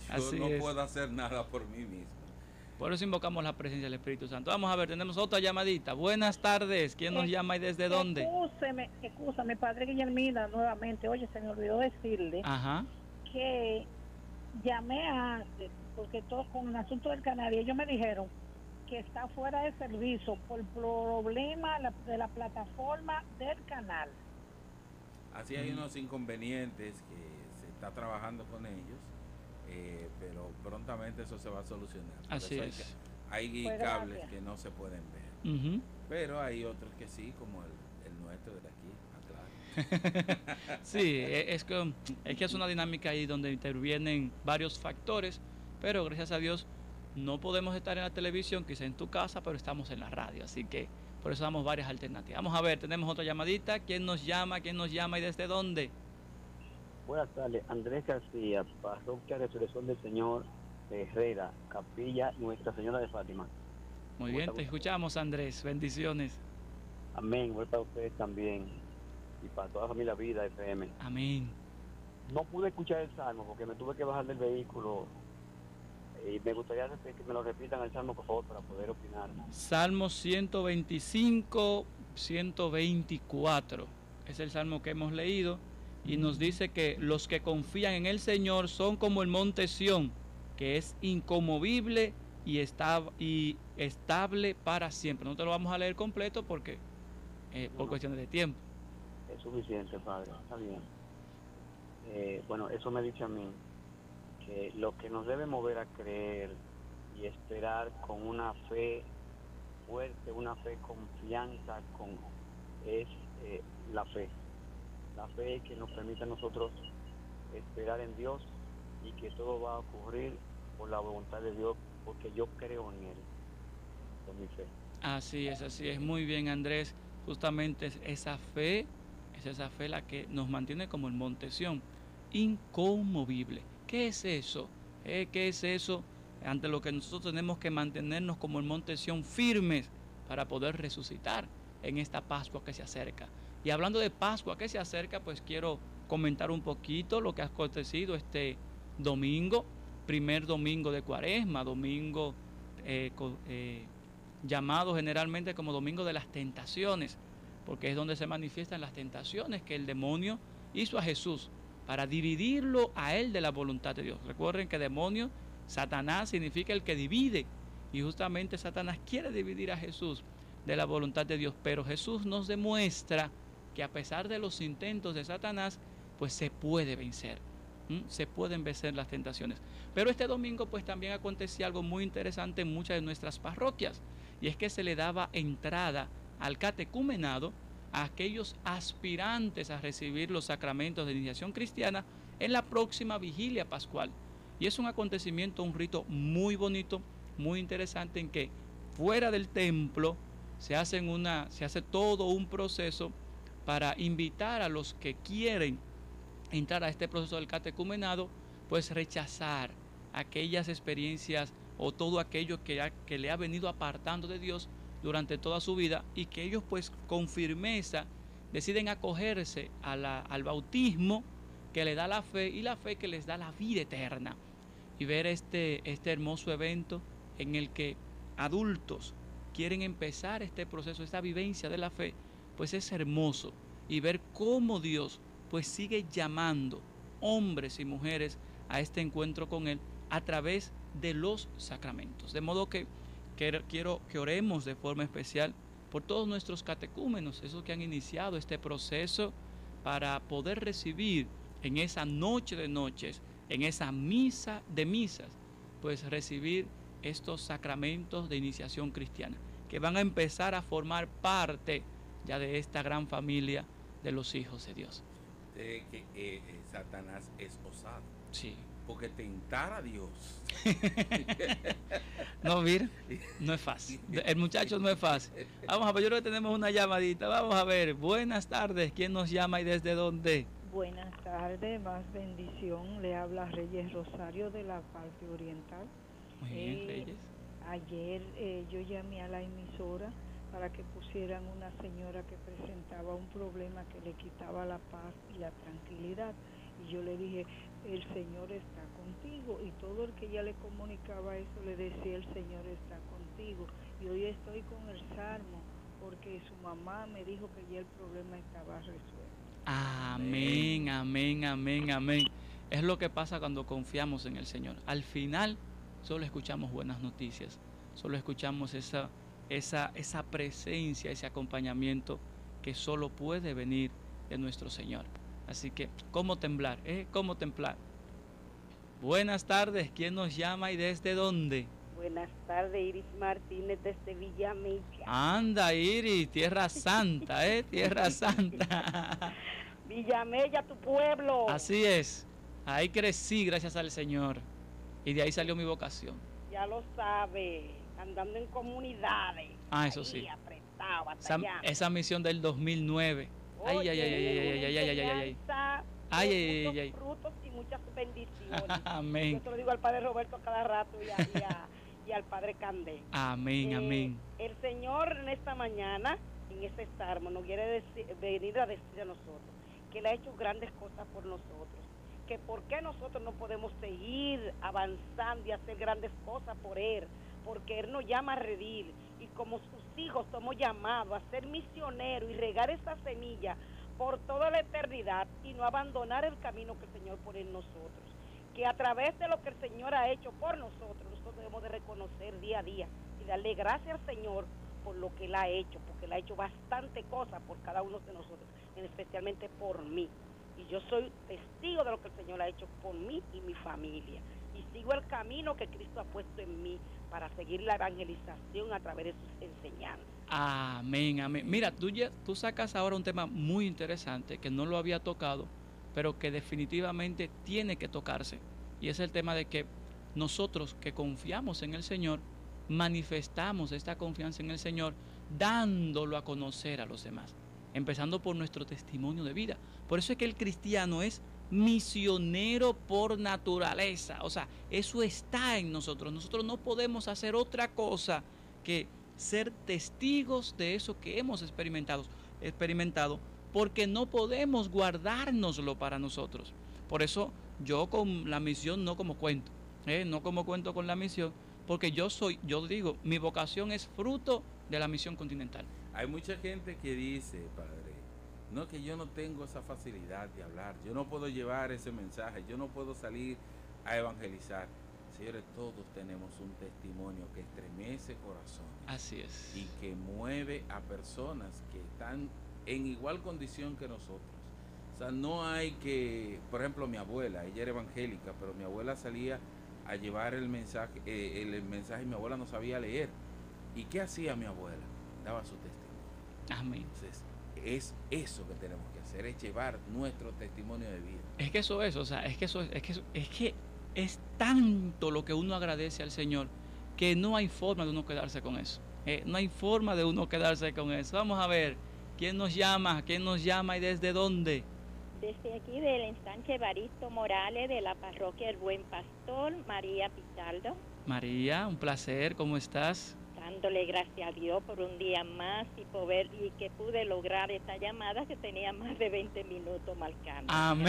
Speaker 1: Yo
Speaker 2: Así
Speaker 1: no
Speaker 2: es.
Speaker 1: puedo hacer nada por mí mismo.
Speaker 2: Por eso invocamos la presencia del Espíritu Santo. Vamos a ver, tenemos otra llamadita. Buenas tardes. ¿Quién nos
Speaker 3: Eh,
Speaker 2: llama y desde dónde?
Speaker 3: Excúseme, excúsame, padre Guillermina, nuevamente. Oye, se me olvidó decirle
Speaker 2: Ajá.
Speaker 3: que llamé antes, porque todo con el asunto del canal, y ellos me dijeron que está fuera de servicio por problema la- de la plataforma del canal.
Speaker 1: Así hay
Speaker 2: Mm.
Speaker 1: unos inconvenientes que se está trabajando con ellos, eh, pero prontamente eso se va a solucionar. Por
Speaker 2: Así
Speaker 1: eso hay
Speaker 2: es.
Speaker 1: que- Hay,
Speaker 3: Pues
Speaker 1: cables
Speaker 3: gracias.
Speaker 1: que no se pueden ver,
Speaker 2: Ujú.
Speaker 1: pero hay otros que sí, como el, el nuestro de aquí, aclaro.
Speaker 2: Sí, e- es que, es que es una dinámica ahí donde intervienen varios factores, pero gracias a Dios no podemos estar en la televisión, quizá en tu casa, pero estamos en la radio, así que por eso damos varias alternativas. Vamos a ver, tenemos otra llamadita. ¿Quién nos llama? ¿Quién nos llama y desde dónde?
Speaker 5: Buenas tardes, Andrés García, Parroquia Resurrección del Señor de Herrera, Capilla Nuestra Señora de Fátima.
Speaker 2: Muy bien, te escuchamos, Andrés. Bendiciones.
Speaker 5: Amén, voy para ustedes también y para toda la familia Vida F M.
Speaker 2: Amén.
Speaker 5: No pude escuchar el salmo porque me tuve que bajar del vehículo y me gustaría que me lo repitan el salmo, por favor, para poder opinar.
Speaker 2: Salmo ciento veinticinco, ciento veinticuatro. Es el salmo que hemos leído y nos dice que los que confían en el Señor son como el monte Sión, que es inconmovible y, esta, y estable para siempre. No te lo vamos a leer completo porque eh, por
Speaker 5: No.
Speaker 2: cuestiones de tiempo.
Speaker 5: Es suficiente, Padre, está bien. Eh, bueno, eso me dice a mí que lo que nos debe mover a creer y esperar con una fe fuerte, una fe confianza, con es eh, la fe. La fe que nos permite a nosotros esperar en Dios y que todo va a ocurrir por la voluntad de Dios, porque yo creo en Él, con mi fe.
Speaker 2: Así es, así es. Muy bien, Andrés. Justamente es esa fe, es esa fe la que nos mantiene como el monte Sión, inconmovible. ¿Qué es eso? ¿Eh? ¿Qué es eso? Ante lo que nosotros tenemos que mantenernos como el monte Sión firmes para poder resucitar en esta Pascua que se acerca. Y hablando de Pascua que se acerca, pues quiero comentar un poquito lo que ha acontecido este domingo, primer domingo de Cuaresma, domingo eh, co- eh, llamado generalmente como domingo de las tentaciones, porque es donde se manifiestan las tentaciones que el demonio hizo a Jesús para dividirlo a él de la voluntad de Dios. Recuerden que demonio, Satanás significa el que divide, y justamente Satanás quiere dividir a Jesús de la voluntad de Dios, pero Jesús nos demuestra que a pesar de los intentos de Satanás, pues se puede vencer, ¿m? se pueden vencer las tentaciones. Pero este domingo pues también acontecía algo muy interesante en muchas de nuestras parroquias, y es que se le daba entrada al catecumenado a aquellos aspirantes a recibir los sacramentos de iniciación cristiana en la próxima vigilia pascual. Y es un acontecimiento, un rito muy bonito, muy interesante, en que fuera del templo se, hacen una, se hace todo un proceso para invitar a los que quieren entrar a este proceso del catecumenado, pues rechazar aquellas experiencias o todo aquello que, ha, que le ha venido apartando de Dios durante toda su vida, y que ellos pues con firmeza deciden acogerse a la, al bautismo que le da la fe, y la fe que les da la vida eterna. Y ver este, este hermoso evento en el que adultos quieren empezar este proceso, esta vivencia de la fe, pues es hermoso. Y ver cómo Dios pues sigue llamando hombres y mujeres a este encuentro con Él a través de los sacramentos. De modo que, que quiero que oremos de forma especial por todos nuestros catecúmenos, esos que han iniciado este proceso para poder recibir en esa noche de noches, en esa misa de misas, pues recibir estos sacramentos de iniciación cristiana, que van a empezar a formar parte ya de esta gran familia de los hijos de Dios.
Speaker 1: De que eh, eh, Satanás es osado,
Speaker 2: Sí.
Speaker 1: porque tentar a Dios.
Speaker 2: No, mira, no es fácil. El muchacho no es fácil. Vamos a ver, yo creo que tenemos una llamadita. Vamos a ver. Buenas tardes. ¿Quién nos llama y desde dónde?
Speaker 6: Buenas tardes, más bendición. Le habla Reyes Rosario de la parte oriental.
Speaker 2: Muy bien,
Speaker 6: Eh,
Speaker 2: Reyes.
Speaker 6: Ayer eh, yo llamé a la emisora para que pusieran una señora que presentaba un problema que le quitaba la paz y la tranquilidad. Y yo le dije, el Señor está contigo. Y todo el que ella le comunicaba eso le decía, el Señor está contigo. Y hoy estoy con el Salmo, porque su mamá me dijo que ya el problema estaba resuelto.
Speaker 2: Amén, amén, amén, amén. Es lo que pasa cuando confiamos en el Señor. Al final solo escuchamos buenas noticias, solo escuchamos esa, esa, esa presencia, ese acompañamiento que solo puede venir de nuestro Señor. Así que, ¿cómo temblar? ¿Eh? ¿Cómo temblar? Buenas tardes, ¿quién nos llama y desde dónde?
Speaker 7: Buenas tardes, Iris Martínez desde Villamella.
Speaker 2: Anda, Iris, Tierra Santa, ¿eh? Tierra Santa.
Speaker 7: Villamella, tu pueblo.
Speaker 2: Así es, ahí crecí gracias al Señor y de ahí salió mi vocación.
Speaker 7: Ya lo sabe, andando en comunidades.
Speaker 2: Ah, eso
Speaker 7: ahí,
Speaker 2: sí.
Speaker 7: Apretado,
Speaker 2: Esa, esa misión del dos mil nueve. Ay,
Speaker 7: Oye,
Speaker 2: ay, ay, ay, ay, ay, ay, ay, ay, ay, ay. Ay, ay, ay, ay.
Speaker 7: Frutos y muchas bendiciones.
Speaker 2: Amén.
Speaker 7: Yo te lo digo al Padre Roberto cada rato y, a, y, a, y al Padre Candé.
Speaker 2: Amén,
Speaker 7: eh,
Speaker 2: amén.
Speaker 7: El Señor en esta mañana, en este salmo, nos quiere decir, venir a decir a nosotros que Él ha hecho grandes cosas por nosotros, que por qué nosotros no podemos seguir avanzando y hacer grandes cosas por Él, porque Él nos llama a redil, y como sus hijos somos llamados a ser misioneros y regar esa semilla por toda la eternidad y no abandonar el camino que el Señor pone en nosotros, que a través de lo que el Señor ha hecho por nosotros, nosotros debemos de reconocer día a día y darle gracias al Señor por lo que Él ha hecho, porque Él ha hecho bastante cosas por cada uno de nosotros, especialmente por mí, y yo soy testigo de lo que el Señor ha hecho por mí y mi familia, y sigo el camino que Cristo ha puesto en mí para seguir la evangelización a través de sus enseñanzas.
Speaker 2: Amén, amén. Mira, tú, ya, tú sacas ahora un tema muy interesante que no lo había tocado, pero que definitivamente tiene que tocarse. Y es el tema de que nosotros que confiamos en el Señor, manifestamos esta confianza en el Señor dándolo a conocer a los demás, empezando por nuestro testimonio de vida. Por eso es que el cristiano es misionero por naturaleza. O sea, eso está en nosotros. Nosotros no podemos hacer otra cosa que ser testigos de eso que hemos experimentado, experimentado, porque no podemos guardárnoslo para nosotros. Por eso yo con la misión no como cuento, ¿eh? no como cuento con la misión, porque yo soy, yo digo, mi vocación es fruto de la misión continental.
Speaker 1: Hay mucha gente que dice, padre, no, que yo no tengo esa facilidad de hablar, yo no puedo llevar ese mensaje, yo no puedo salir a evangelizar. Señores, todos tenemos un testimonio que estremece corazones.
Speaker 2: Así es.
Speaker 1: Y que mueve a personas que están en igual condición que nosotros. O sea, no hay que, por ejemplo, mi abuela, ella era evangélica, pero mi abuela salía a llevar el mensaje, eh, el, el mensaje, y mi abuela no sabía leer. ¿Y qué hacía mi abuela? Daba su testimonio.
Speaker 2: Amén.
Speaker 1: Entonces, es eso que tenemos que hacer, es llevar nuestro testimonio de vida.
Speaker 2: Es que eso es, o sea, es que eso es, es que eso, es que es tanto lo que uno agradece al Señor que no hay forma de uno quedarse con eso. Eh, no hay forma de uno quedarse con eso. Vamos a ver, ¿quién nos llama? ¿Quién nos llama y desde dónde?
Speaker 8: Desde aquí del ensanche Evaristo Morales de la parroquia El Buen Pastor, María Pichardo.
Speaker 2: María, un placer, ¿cómo estás?
Speaker 8: Dándole gracias a Dios por un día más y poder y que pude lograr esta llamada que tenía más de veinte minutos marcando.
Speaker 2: Amén.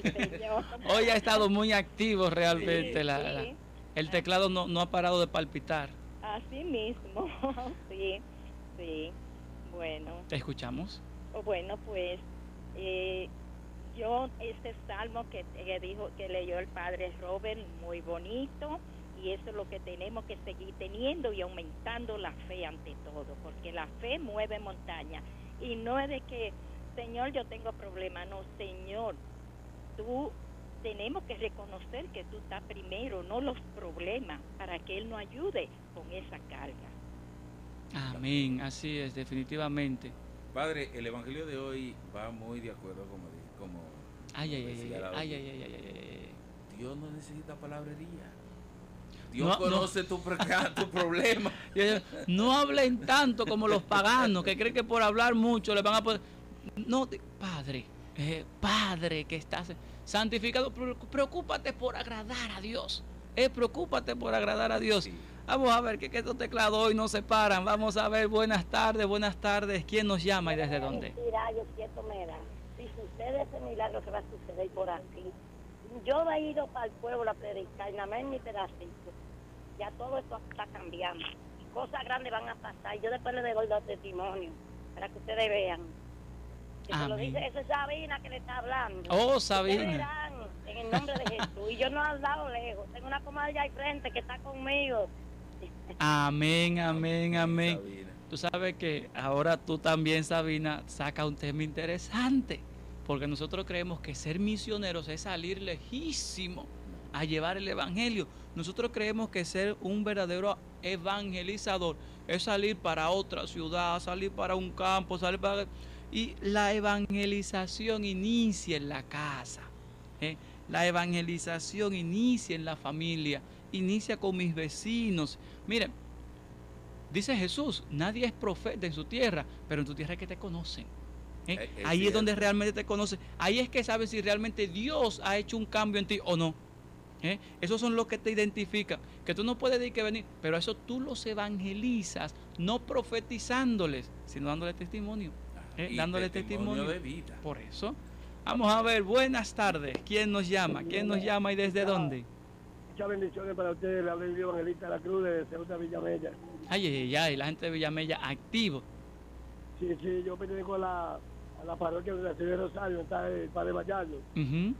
Speaker 2: Hoy ha estado muy activo realmente. Sí, la, sí. La, el teclado no, no ha parado de palpitar.
Speaker 8: Así mismo, sí, sí. Bueno.
Speaker 2: ¿Te escuchamos?
Speaker 8: Bueno, pues eh, yo este salmo que, que dijo que leyó el padre Robert, muy bonito. Y eso es lo que tenemos que seguir teniendo y aumentando la fe ante todo, porque la fe mueve montañas. Y no es de que, Señor, yo tengo problemas, no, Señor, tú tenemos que reconocer que tú estás primero, no los problemas, para que Él nos ayude con esa carga.
Speaker 2: Amén, así es, definitivamente.
Speaker 1: Padre, el evangelio de hoy va muy de acuerdo como como
Speaker 2: ay, ay, ay, ay, ay, ay, ay, ay.
Speaker 1: Dios no necesita palabrería. Dios
Speaker 2: no,
Speaker 1: conoce
Speaker 2: no.
Speaker 1: tu, tu problema.
Speaker 2: No hablen tanto como los paganos que creen que por hablar mucho le van a poder. No, Padre, eh, Padre que estás santificado, preocúpate por agradar a Dios. Eh, preocúpate por agradar a Dios. Sí. Vamos a ver que, que estos teclados hoy no se paran. Vamos a ver, buenas tardes, buenas tardes. ¿Quién nos llama y desde dónde?
Speaker 4: si sucede ese milagro que va a suceder por aquí, yo he ido para el pueblo a predicar, y nada más en mi pedacito, ya todo esto está cambiando, cosas grandes van a pasar, yo después les doy los testimonios, para que ustedes vean. Que se lo dice, esa es Sabina que le está hablando.
Speaker 2: Oh, Sabina.
Speaker 4: Ustedes verán, en el nombre de Jesús, y yo no he hablado lejos, tengo una comadre allá al frente que está conmigo.
Speaker 2: Amén, amén, amén.
Speaker 1: Sabina.
Speaker 2: Tú sabes que ahora tú también, Sabina, saca un tema interesante, porque nosotros creemos que ser misioneros es salir lejísimo a llevar el evangelio. Nosotros creemos que ser un verdadero evangelizador es salir para otra ciudad, salir para un campo, salir para... Y la evangelización inicia en la casa, ¿eh? La evangelización inicia en la familia, inicia con mis vecinos. Miren, dice Jesús, nadie es profeta en su tierra, pero en tu tierra es que te conocen. ¿eh?
Speaker 1: Es, es
Speaker 2: Ahí
Speaker 1: cierto.
Speaker 2: es donde realmente te conocen. Ahí es que sabes si realmente Dios ha hecho un cambio en ti o no. ¿eh? Esos son los que te identifican. Que tú no puedes decir que venir, pero eso tú los evangelizas, no profetizándoles, sino dándole testimonio. ¿eh?
Speaker 1: Y
Speaker 2: Dándole
Speaker 1: testimonio
Speaker 2: testimonio.
Speaker 1: de vida.
Speaker 2: Por eso. Vamos a ver, buenas tardes. ¿Quién nos llama? ¿Quién nos llama y desde dónde?
Speaker 9: Muchas bendiciones para ustedes. Le habla el evangelista de la Cruz de Ceuta Villamella.
Speaker 2: Ay, ay, ay, la gente de Villamella activo.
Speaker 9: Sí, sí, yo pertenezco a la, a la parroquia de la Ciudad de Rosario, está el Padre Vallardo.
Speaker 2: Uh-huh.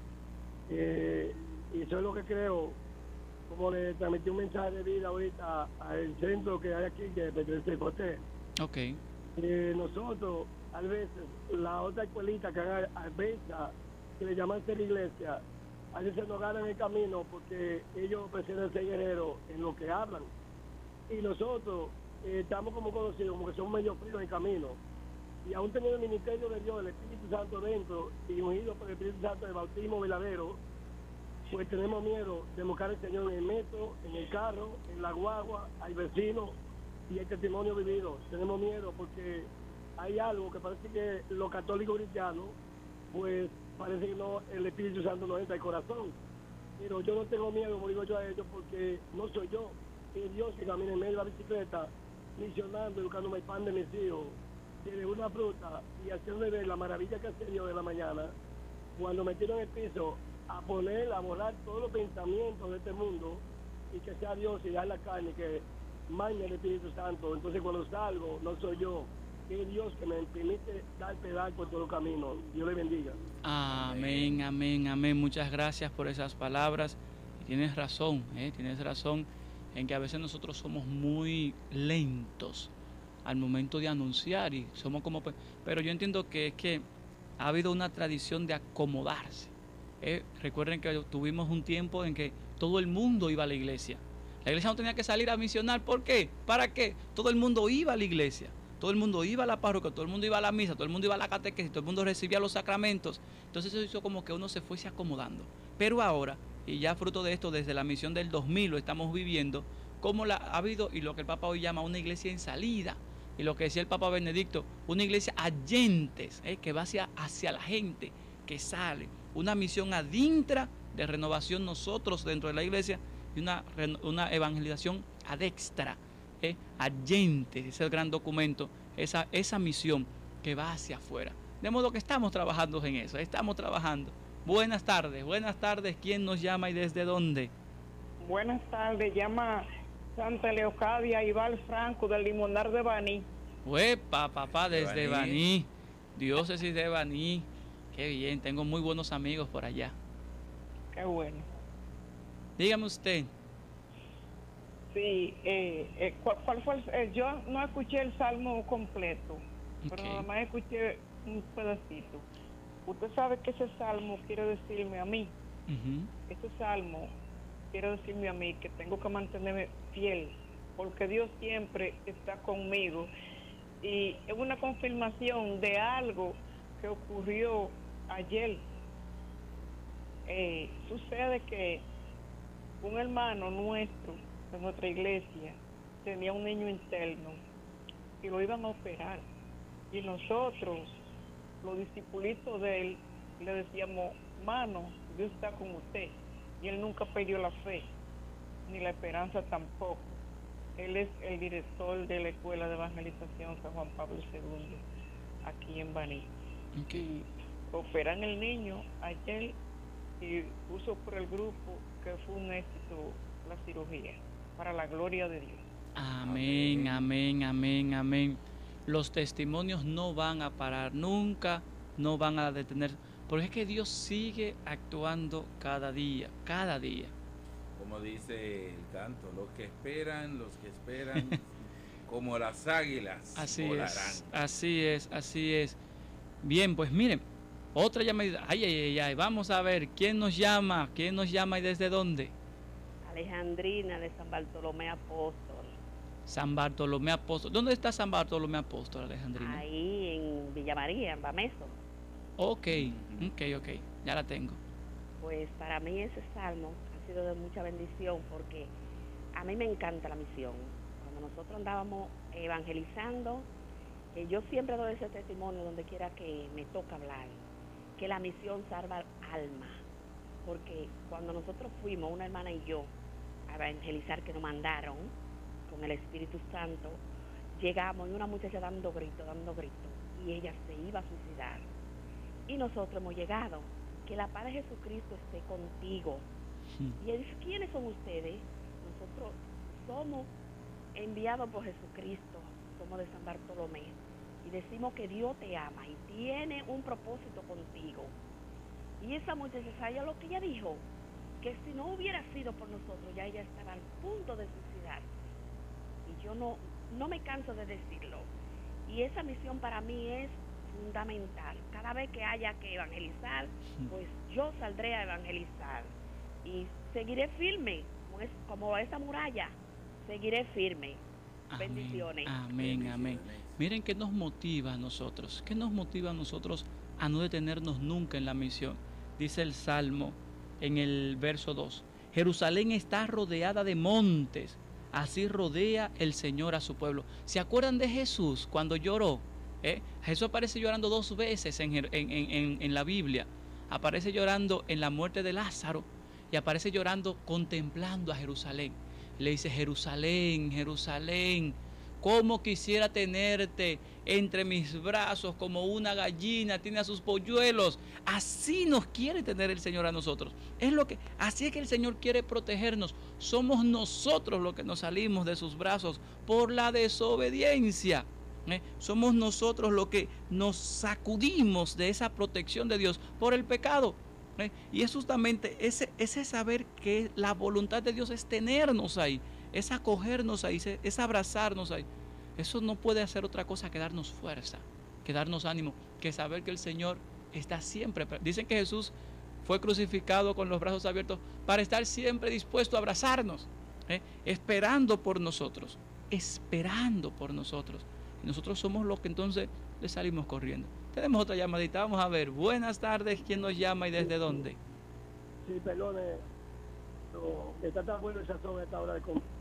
Speaker 9: eh, y eso es lo que creo, como le transmití un mensaje de vida ahorita al centro que hay aquí, que pertenece a José.
Speaker 2: Ok.
Speaker 9: Eh, nosotros, a veces, la otra escuelita que hay a veces, que le llaman ser iglesia, a veces nos ganan el camino porque ellos prefieren ser guerreros en lo que hablan. Y nosotros eh, estamos como conocidos, como que somos medio fríos en el camino. Y aún teniendo el ministerio de Dios, el Espíritu Santo dentro, y ungido por el Espíritu Santo de bautismo verdadero, pues tenemos miedo de buscar al Señor en el metro, en el carro, en la guagua, al vecino y el testimonio vivido. Tenemos miedo porque hay algo que parece que los católicos cristianos, pues parece que no, el Espíritu Santo no entra al corazón. Pero yo no tengo miedo, como digo yo a ellos, porque no soy yo. Es Dios que camina en medio de la bicicleta, misionando, educándome el pan de mis hijos, desde una fruta y haciéndome ver la maravilla que hace Dios de la mañana, cuando me tiro en el piso, a poner, a borrar todos los pensamientos de este mundo y que sea Dios y dar la carne, que maña el Espíritu Santo. Entonces cuando salgo, no soy yo, es Dios que me permite dar pedal por todo el camino. Dios le bendiga.
Speaker 2: Amén, amén, amén. Muchas gracias por esas palabras. Y tienes razón, ¿eh? tienes razón en que a veces nosotros somos muy lentos al momento de anunciar y somos como... Pero yo entiendo que es que ha habido una tradición de acomodarse. ¿eh? Recuerden que tuvimos un tiempo en que todo el mundo iba a la iglesia. La iglesia no tenía que salir a misionar. ¿Por qué? ¿Para qué? Todo el mundo iba a la iglesia. Todo el mundo iba a la parroquia, todo el mundo iba a la misa, todo el mundo iba a la catequesis, todo el mundo recibía los sacramentos. Entonces eso hizo como que uno se fuese acomodando. Pero ahora, y ya fruto de esto, desde la misión del dos mil lo estamos viviendo, como la, ha habido, y lo que el Papa hoy llama una iglesia en salida, y lo que decía el Papa Benedicto, una iglesia agentes, ¿eh? que va hacia, hacia la gente, que sale. Una misión adintra de renovación nosotros dentro de la iglesia, y una, una evangelización adextra. Eh, agentes, ese es el gran documento, esa, esa misión que va hacia afuera. De modo que estamos trabajando en eso, estamos trabajando. Buenas tardes, buenas tardes, ¿quién nos llama y desde dónde?
Speaker 10: Buenas tardes, llama Santa Leocadia Ival Franco del Limonar de Baní.
Speaker 2: Huepa, papá, desde
Speaker 1: de Baní.
Speaker 2: Baní, diócesis de Baní, qué bien, tengo muy buenos amigos por allá.
Speaker 10: Qué bueno.
Speaker 2: Dígame usted.
Speaker 10: Sí, eh, eh, ¿cuál, cuál fue el, eh, yo no escuché el salmo completo, pero
Speaker 2: Okay.
Speaker 10: nada más escuché un pedacito. Usted sabe que ese salmo quiere decirme a mí,
Speaker 2: Uh-huh.
Speaker 10: ese salmo quiere decirme a mí que tengo que mantenerme fiel, porque Dios siempre está conmigo. Y es una confirmación de algo que ocurrió ayer. Eh, sucede que un hermano nuestro de nuestra iglesia tenía un niño interno y lo iban a operar, y nosotros, los discipulitos de él, le decíamos: mano, Dios está con usted. Y él nunca perdió la fe ni la esperanza tampoco. Él es el director de la Escuela de Evangelización San Juan Pablo segundo aquí en Baní.
Speaker 2: Okay.
Speaker 10: Y operan el niño ayer y puso por el grupo que fue un éxito la cirugía, para la gloria de Dios.
Speaker 2: Amén, amén, amén, amén. Los testimonios no van a parar, nunca no van a detener, porque es que Dios sigue actuando cada día, cada día.
Speaker 1: Como dice el canto, los que esperan, los que esperan, como las águilas
Speaker 2: Así
Speaker 1: volarán.
Speaker 2: es, así es, así es. Bien, pues miren, otra llamada. Ay, ay, ay, ay, vamos a ver, ¿quién nos llama? ¿Quién nos llama y desde dónde?
Speaker 11: Alejandrina de San Bartolomé Apóstol.
Speaker 2: San Bartolomé Apóstol. ¿Dónde está San Bartolomé Apóstol, Alejandrina?
Speaker 11: Ahí en Villa María, en Bameso.
Speaker 2: Ok, ok, ok, ya la tengo.
Speaker 11: Pues para mí ese salmo ha sido de mucha bendición porque a mí me encanta la misión. Cuando nosotros andábamos evangelizando, eh, yo siempre doy ese testimonio donde quiera que me toca hablar, que la misión salva alma. Porque cuando nosotros fuimos, una hermana y yo, a evangelizar que nos mandaron con el Espíritu Santo, llegamos y una muchacha dando grito, dando grito, y ella se iba a suicidar. Y nosotros hemos llegado, que la paz de Jesucristo esté contigo. Sí. Y él dice, ¿quiénes son ustedes? Nosotros somos enviados por Jesucristo, somos de San Bartolomé, y decimos que Dios te ama y tiene un propósito contigo. Y esa muchacha, ¿sabía lo que ella dijo? Que si no hubiera sido por nosotros, ya ella estaba al punto de suicidarse. Y yo no, no me canso de decirlo. Y esa misión para mí es fundamental. Cada vez que haya que evangelizar, pues yo saldré a evangelizar. Y seguiré firme, como, es, como esa muralla, seguiré firme.
Speaker 2: Amén,
Speaker 11: bendiciones.
Speaker 2: Amén, amén. Miren qué nos motiva a nosotros, qué nos motiva a nosotros a no detenernos nunca en la misión. Dice el Salmo en el verso dos, Jerusalén está rodeada de montes, así rodea el Señor a su pueblo. ¿Se acuerdan de Jesús cuando lloró? ¿Eh? Jesús aparece llorando dos veces en, en, en, en la Biblia. Aparece llorando en la muerte de Lázaro y aparece llorando contemplando a Jerusalén. Le dice, Jerusalén, Jerusalén, cómo quisiera tenerte entre mis brazos como una gallina tiene a sus polluelos. Así nos quiere tener el Señor a nosotros. Es lo que, así es que el Señor quiere protegernos. Somos nosotros los que nos salimos de sus brazos por la desobediencia. ¿Eh? Somos nosotros los que nos sacudimos de esa protección de Dios por el pecado. ¿Eh? Y es justamente ese, ese saber que la voluntad de Dios es tenernos ahí, es acogernos ahí, es abrazarnos ahí. Eso no puede hacer otra cosa que darnos fuerza, que darnos ánimo, que saber que el Señor está siempre. Dicen que Jesús fue crucificado con los brazos abiertos para estar siempre dispuesto a abrazarnos, ¿eh? esperando por nosotros, esperando por nosotros. Y nosotros somos los que entonces le salimos corriendo. Tenemos otra llamadita, vamos a ver. Buenas tardes, ¿quién nos llama y desde dónde?
Speaker 9: Sí, perdone, no, está tan bueno el sazón a esta hora de comer.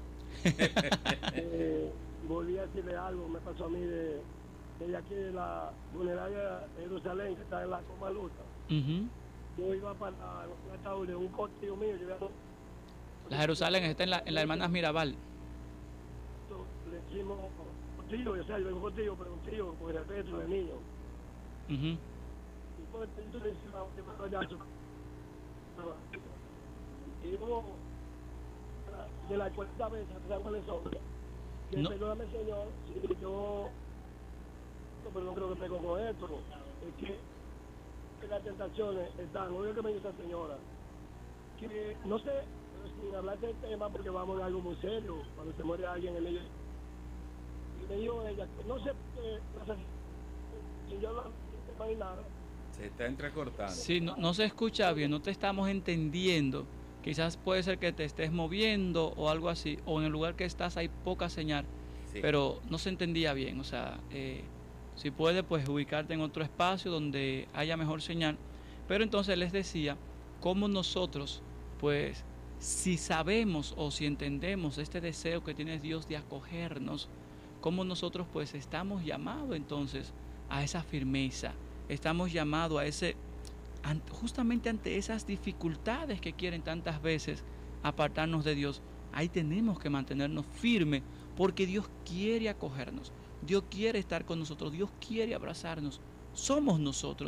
Speaker 9: eh, volví a decirle algo, me pasó a mí de, de aquí de la funeraria de Jerusalén, que está en la Comaluta. Uh-huh. Yo iba para un ataúd de un cortillo mío. Yo iba a...
Speaker 2: La Jerusalén está en la, en la Hermanas Mirabal.
Speaker 9: Le decimos tío, o sea, yo vengo contigo, pero un tío, con el respeto del niño. Uh-huh. Y pues, yo le decía, y yo, de las cuarenta veces, ¿sabes cuáles son? Que no. Perdóname, Señor, si yo, pero no creo que pego con esto. Es que, que las tentaciones están, oye que me dice esta señora, que no sé, sin hablar del tema, porque vamos a algo muy serio, cuando se muere alguien en medio. Me dijo ella, no sé qué, no sé si yo lo imaginara.
Speaker 1: Se está entrecortando.
Speaker 2: Sí, no, no se escucha bien, no te estamos entendiendo. Quizás puede ser que te estés moviendo o algo así, o en el lugar que estás hay poca señal, sí. Pero no se entendía bien. O sea, eh, si puedes, pues ubicarte en otro espacio donde haya mejor señal. Pero entonces les decía, cómo nosotros, pues, si sabemos o si entendemos este deseo que tiene Dios de acogernos, cómo nosotros pues estamos llamados entonces a esa firmeza, estamos llamados a ese, justamente ante esas dificultades que quieren tantas veces apartarnos de Dios, ahí tenemos que mantenernos firmes porque Dios quiere acogernos, Dios quiere estar con nosotros, Dios quiere abrazarnos, somos nosotros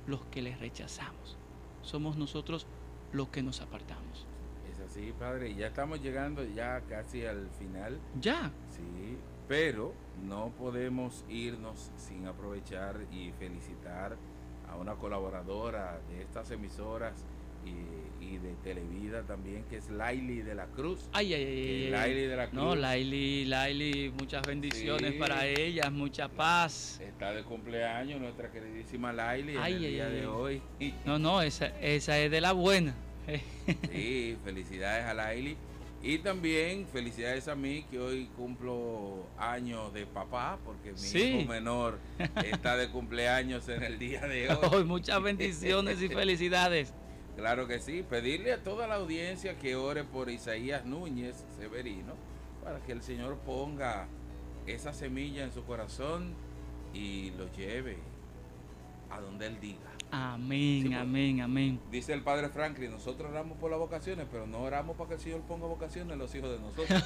Speaker 2: los que le rechazamos. Somos nosotros los que nos apartamos.
Speaker 1: Es así, padre, y ya estamos llegando ya casi al final.
Speaker 2: ¿Ya?
Speaker 1: Sí, pero no podemos irnos sin aprovechar y felicitar a una colaboradora de estas emisoras y, y de Televida también, que es Laili de la Cruz.
Speaker 2: Ay, ay, ay.
Speaker 1: Laili de la Cruz.
Speaker 2: No, Laili, Laili, muchas bendiciones
Speaker 1: Sí.
Speaker 2: para ellas, mucha paz.
Speaker 1: Está de cumpleaños nuestra queridísima Laili en
Speaker 2: Ay,
Speaker 1: el
Speaker 2: ay,
Speaker 1: día
Speaker 2: ay.
Speaker 1: de hoy.
Speaker 2: No, no, esa, esa es de la buena.
Speaker 1: Sí, felicidades a Laili. Y también felicidades a mí, que hoy cumplo años de papá, porque mi
Speaker 2: Sí.
Speaker 1: hijo menor está de cumpleaños en el día de hoy.
Speaker 2: Hoy muchas bendiciones y felicidades.
Speaker 1: Claro que sí, pedirle a toda la audiencia que ore por Isaías Núñez Severino, para que el Señor ponga esa semilla en su corazón y lo lleve a donde Él diga.
Speaker 2: Amén,
Speaker 1: Sí, pues.
Speaker 2: amén, amén.
Speaker 1: Dice el padre Franklin, nosotros oramos por las vocaciones, pero no oramos para que el Señor ponga vocaciones en los hijos de nosotros.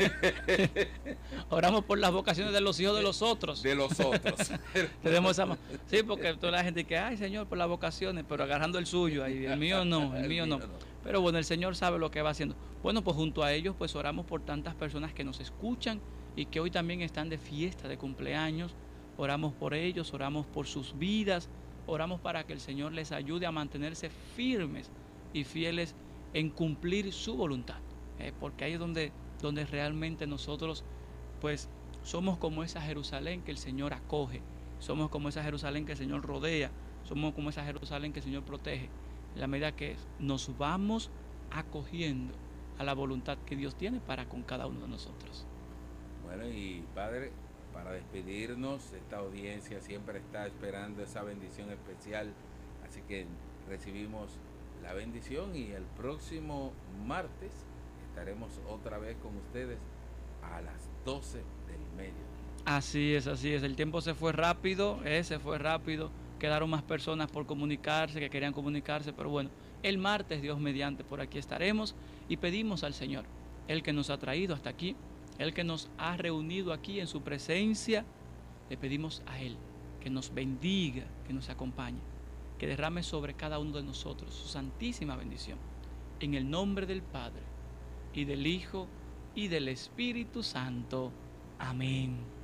Speaker 2: Oramos por las vocaciones de los hijos de los otros.
Speaker 1: De los otros.
Speaker 2: Tenemos esa ma- sí, porque toda la gente que, ay Señor, por las vocaciones, pero agarrando el suyo, ahí, el mío no, el mío no. Pero bueno, el Señor sabe lo que va haciendo. Bueno, pues junto a ellos, pues oramos por tantas personas que nos escuchan y que hoy también están de fiesta, de cumpleaños. Oramos por ellos, oramos por sus vidas, oramos para que el Señor les ayude a mantenerse firmes y fieles en cumplir su voluntad. ¿eh? Porque ahí es donde, donde realmente nosotros, pues, somos como esa Jerusalén que el Señor acoge, somos como esa Jerusalén que el Señor rodea, somos como esa Jerusalén que el Señor protege, en la medida que nos vamos acogiendo a la voluntad que Dios tiene para con cada uno de nosotros.
Speaker 1: Bueno, y padre, para despedirnos, esta audiencia siempre está esperando esa bendición especial, así que recibimos la bendición y el próximo martes estaremos otra vez con ustedes a las doce del mediodía.
Speaker 2: Así es, así es, el tiempo se fue rápido, eh, se fue rápido, quedaron más personas por comunicarse, que querían comunicarse, pero bueno, el martes, Dios mediante, por aquí estaremos y pedimos al Señor, el que nos ha traído hasta aquí, el que nos ha reunido aquí en su presencia, le pedimos a Él que nos bendiga, que nos acompañe, que derrame sobre cada uno de nosotros su santísima bendición. En el nombre del Padre, y del Hijo, y del Espíritu Santo. Amén.